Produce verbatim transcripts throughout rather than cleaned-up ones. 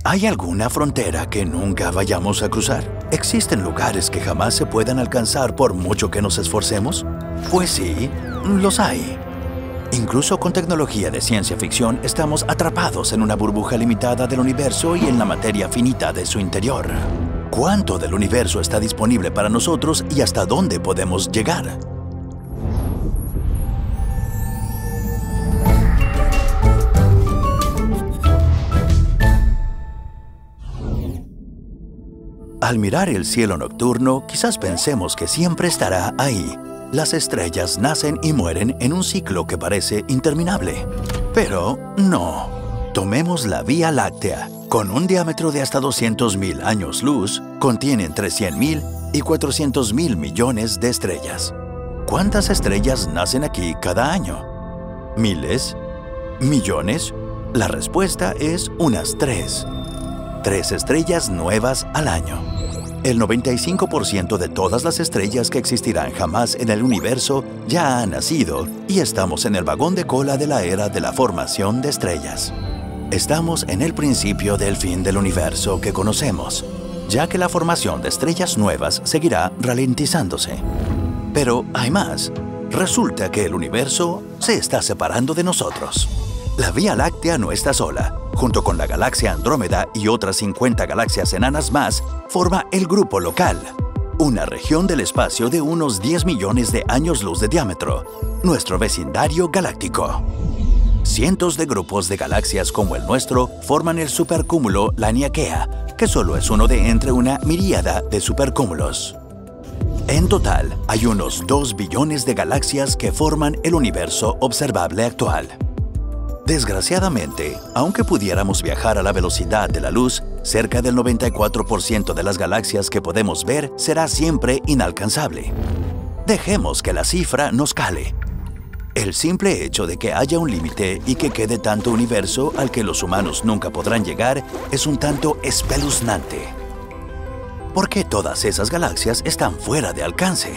¿Hay alguna frontera que nunca vayamos a cruzar? ¿Existen lugares que jamás se puedan alcanzar por mucho que nos esforcemos? Pues sí, los hay. Incluso con tecnología de ciencia ficción, estamos atrapados en una burbuja limitada del universo y en la materia finita de su interior. ¿Cuánto del universo está disponible para nosotros y hasta dónde podemos llegar? Al mirar el cielo nocturno, quizás pensemos que siempre estará ahí. Las estrellas nacen y mueren en un ciclo que parece interminable. Pero no. Tomemos la Vía Láctea. Con un diámetro de hasta doscientos mil años luz, contiene entre cien mil y cuatrocientos mil millones de estrellas. ¿Cuántas estrellas nacen aquí cada año? ¿Miles? ¿Millones? La respuesta es unas tres. Tres estrellas nuevas al año. El noventa y cinco por ciento de todas las estrellas que existirán jamás en el universo ya han nacido y estamos en el vagón de cola de la era de la formación de estrellas. Estamos en el principio del fin del universo que conocemos, ya que la formación de estrellas nuevas seguirá ralentizándose. Pero hay más. Resulta que el universo se está separando de nosotros. La Vía Láctea no está sola. Junto con la galaxia Andrómeda y otras cincuenta galaxias enanas más, forma el Grupo Local, una región del espacio de unos diez millones de años luz de diámetro, nuestro vecindario galáctico. Cientos de grupos de galaxias como el nuestro forman el supercúmulo Laniakea, que solo es uno de entre una miríada de supercúmulos. En total, hay unos dos billones de galaxias que forman el universo observable actual. Desgraciadamente, aunque pudiéramos viajar a la velocidad de la luz, cerca del noventa y cuatro por ciento de las galaxias que podemos ver será siempre inalcanzable. Dejemos que la cifra nos cale. El simple hecho de que haya un límite y que quede tanto universo al que los humanos nunca podrán llegar es un tanto espeluznante. ¿Por qué todas esas galaxias están fuera de alcance?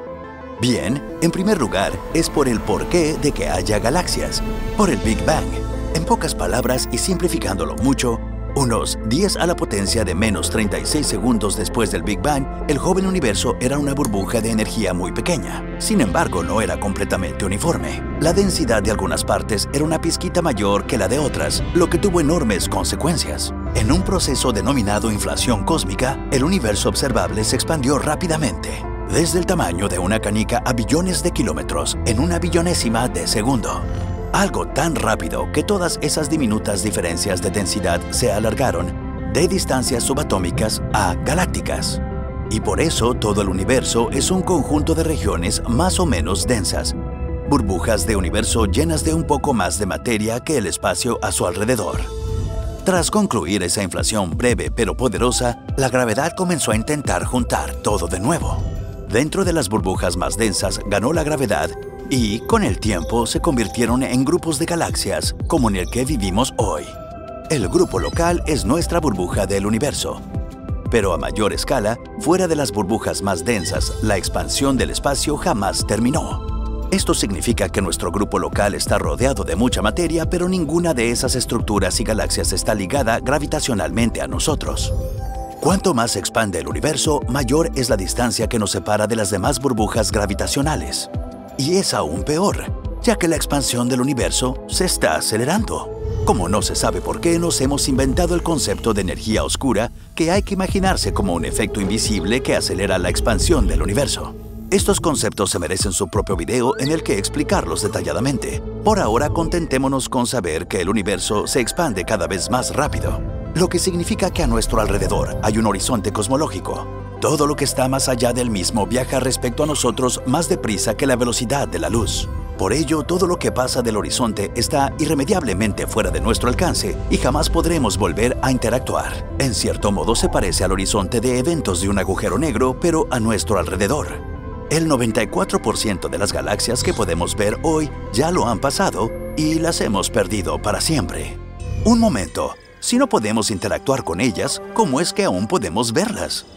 Bien, en primer lugar, es por el porqué de que haya galaxias, por el Big Bang. En pocas palabras y simplificándolo mucho, unos diez a la potencia de menos treinta y seis segundos después del Big Bang, el joven universo era una burbuja de energía muy pequeña. Sin embargo, no era completamente uniforme. La densidad de algunas partes era una pizquita mayor que la de otras, lo que tuvo enormes consecuencias. En un proceso denominado inflación cósmica, el universo observable se expandió rápidamente, desde el tamaño de una canica a billones de kilómetros en una billonésima de segundo. Algo tan rápido que todas esas diminutas diferencias de densidad se alargaron de distancias subatómicas a galácticas. Y por eso todo el universo es un conjunto de regiones más o menos densas, burbujas de universo llenas de un poco más de materia que el espacio a su alrededor. Tras concluir esa inflación breve pero poderosa, la gravedad comenzó a intentar juntar todo de nuevo. Dentro de las burbujas más densas ganó la gravedad y, con el tiempo, se convirtieron en grupos de galaxias, como en el que vivimos hoy. El grupo local es nuestra burbuja del universo. Pero a mayor escala, fuera de las burbujas más densas, la expansión del espacio jamás terminó. Esto significa que nuestro grupo local está rodeado de mucha materia, pero ninguna de esas estructuras y galaxias está ligada gravitacionalmente a nosotros. Cuanto más se expande el universo, mayor es la distancia que nos separa de las demás burbujas gravitacionales. Y es aún peor, ya que la expansión del universo se está acelerando. Como no se sabe por qué, nos hemos inventado el concepto de energía oscura, que hay que imaginarse como un efecto invisible que acelera la expansión del universo. Estos conceptos se merecen su propio video en el que explicarlos detalladamente. Por ahora, contentémonos con saber que el universo se expande cada vez más rápido, lo que significa que a nuestro alrededor hay un horizonte cosmológico. Todo lo que está más allá del mismo viaja respecto a nosotros más deprisa que la velocidad de la luz. Por ello, todo lo que pasa del horizonte está irremediablemente fuera de nuestro alcance y jamás podremos volver a interactuar. En cierto modo se parece al horizonte de eventos de un agujero negro, pero a nuestro alrededor. El noventa y cuatro por ciento de las galaxias que podemos ver hoy ya lo han pasado y las hemos perdido para siempre. Un momento, si no podemos interactuar con ellas, ¿cómo es que aún podemos verlas?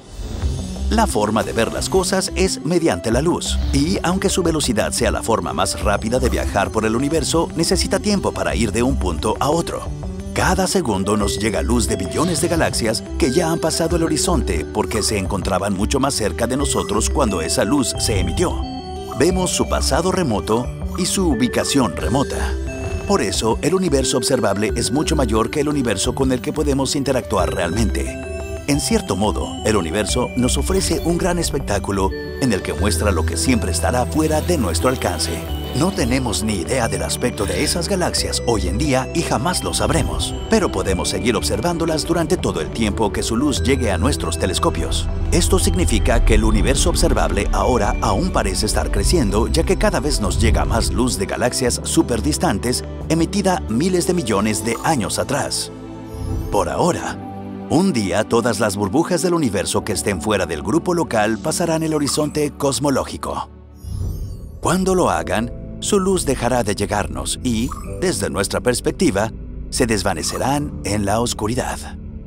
La forma de ver las cosas es mediante la luz, y aunque su velocidad sea la forma más rápida de viajar por el universo, necesita tiempo para ir de un punto a otro. Cada segundo nos llega luz de billones de galaxias que ya han pasado el horizonte porque se encontraban mucho más cerca de nosotros cuando esa luz se emitió. Vemos su pasado remoto y su ubicación remota. Por eso, el universo observable es mucho mayor que el universo con el que podemos interactuar realmente. En cierto modo, el universo nos ofrece un gran espectáculo en el que muestra lo que siempre estará fuera de nuestro alcance. No tenemos ni idea del aspecto de esas galaxias hoy en día y jamás lo sabremos, pero podemos seguir observándolas durante todo el tiempo que su luz llegue a nuestros telescopios. Esto significa que el universo observable ahora aún parece estar creciendo, ya que cada vez nos llega más luz de galaxias superdistantes emitida miles de millones de años atrás. Por ahora, un día todas las burbujas del universo que estén fuera del grupo local pasarán el horizonte cosmológico. Cuando lo hagan, su luz dejará de llegarnos y, desde nuestra perspectiva, se desvanecerán en la oscuridad.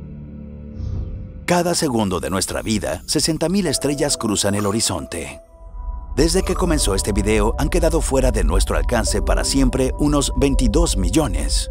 Cada segundo de nuestra vida, sesenta mil estrellas cruzan el horizonte. Desde que comenzó este video, han quedado fuera de nuestro alcance para siempre unos veintidós millones.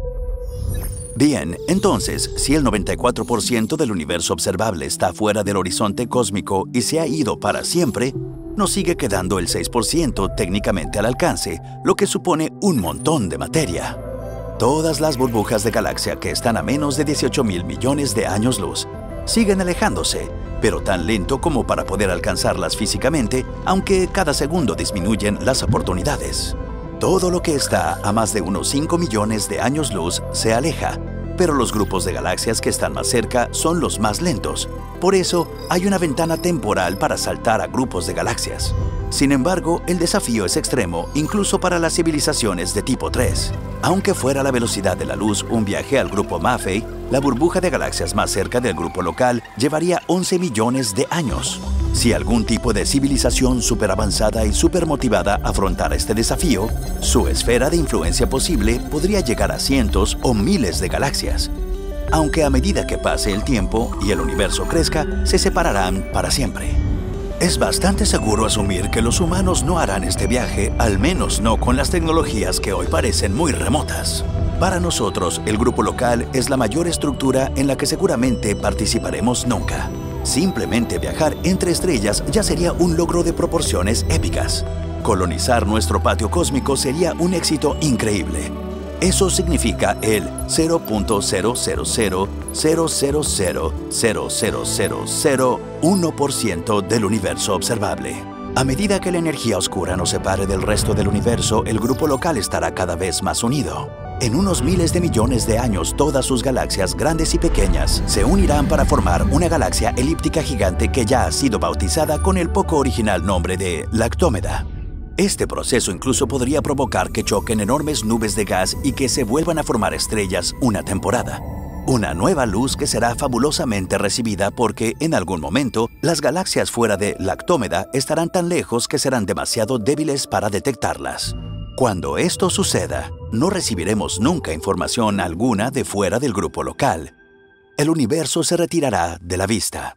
Bien, entonces, si el noventa y cuatro por ciento del universo observable está fuera del horizonte cósmico y se ha ido para siempre, nos sigue quedando el seis por ciento técnicamente al alcance, lo que supone un montón de materia. Todas las burbujas de galaxia que están a menos de dieciocho mil millones de años luz siguen alejándose, pero tan lento como para poder alcanzarlas físicamente, aunque cada segundo disminuyen las oportunidades. Todo lo que está a más de unos cinco millones de años luz se aleja, pero los grupos de galaxias que están más cerca son los más lentos. Por eso, hay una ventana temporal para saltar a grupos de galaxias. Sin embargo, el desafío es extremo incluso para las civilizaciones de tipo tres. Aunque fuera la velocidad de la luz un viaje al grupo Maffei, la burbuja de galaxias más cerca del grupo local llevaría once millones de años. Si algún tipo de civilización superavanzada y supermotivada afrontara este desafío, su esfera de influencia posible podría llegar a cientos o miles de galaxias. Aunque a medida que pase el tiempo y el universo crezca, se separarán para siempre. Es bastante seguro asumir que los humanos no harán este viaje, al menos no con las tecnologías que hoy parecen muy remotas. Para nosotros, el grupo local es la mayor estructura en la que seguramente participaremos nunca. Simplemente viajar entre estrellas ya sería un logro de proporciones épicas. Colonizar nuestro patio cósmico sería un éxito increíble. Eso significa el cero punto cero cero cero cero cero cero cero cero cero cero uno por ciento del universo observable. A medida que la energía oscura nos separe del resto del universo, el grupo local estará cada vez más unido. En unos miles de millones de años, todas sus galaxias, grandes y pequeñas, se unirán para formar una galaxia elíptica gigante que ya ha sido bautizada con el poco original nombre de Lactómeda. Este proceso incluso podría provocar que choquen enormes nubes de gas y que se vuelvan a formar estrellas una temporada. Una nueva luz que será fabulosamente recibida porque, en algún momento, las galaxias fuera de Lactómeda estarán tan lejos que serán demasiado débiles para detectarlas. Cuando esto suceda, no recibiremos nunca información alguna de fuera del grupo local. El universo se retirará de la vista.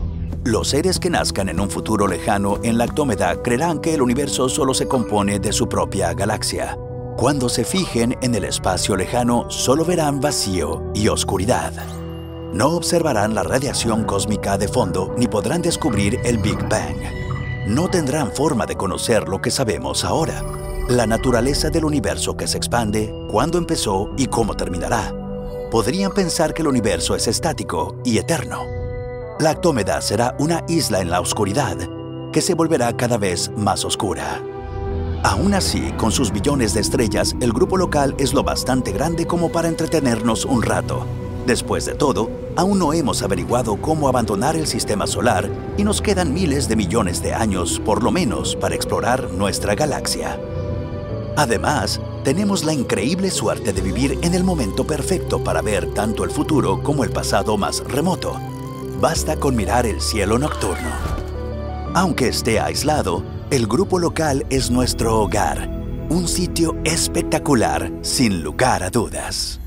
Los seres que nazcan en un futuro lejano en Lactómeda creerán que el universo solo se compone de su propia galaxia. Cuando se fijen en el espacio lejano, solo verán vacío y oscuridad. No observarán la radiación cósmica de fondo ni podrán descubrir el Big Bang. No tendrán forma de conocer lo que sabemos ahora. La naturaleza del universo que se expande, cuándo empezó y cómo terminará. Podrían pensar que el universo es estático y eterno. Lactómeda será una isla en la oscuridad, que se volverá cada vez más oscura. Aún así, con sus billones de estrellas, el grupo local es lo bastante grande como para entretenernos un rato. Después de todo, aún no hemos averiguado cómo abandonar el sistema solar y nos quedan miles de millones de años, por lo menos, para explorar nuestra galaxia. Además, tenemos la increíble suerte de vivir en el momento perfecto para ver tanto el futuro como el pasado más remoto. Basta con mirar el cielo nocturno. Aunque esté aislado, el grupo local es nuestro hogar, un sitio espectacular, sin lugar a dudas.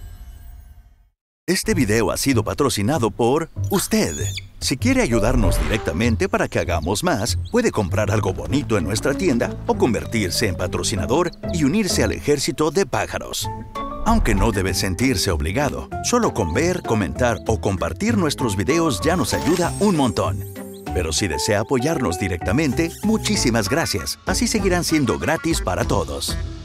Este video ha sido patrocinado por usted. Si quiere ayudarnos directamente para que hagamos más, puede comprar algo bonito en nuestra tienda o convertirse en patrocinador y unirse al ejército de pájaros. Aunque no debe sentirse obligado, solo con ver, comentar o compartir nuestros videos ya nos ayuda un montón. Pero si desea apoyarnos directamente, muchísimas gracias. Así seguirán siendo gratis para todos.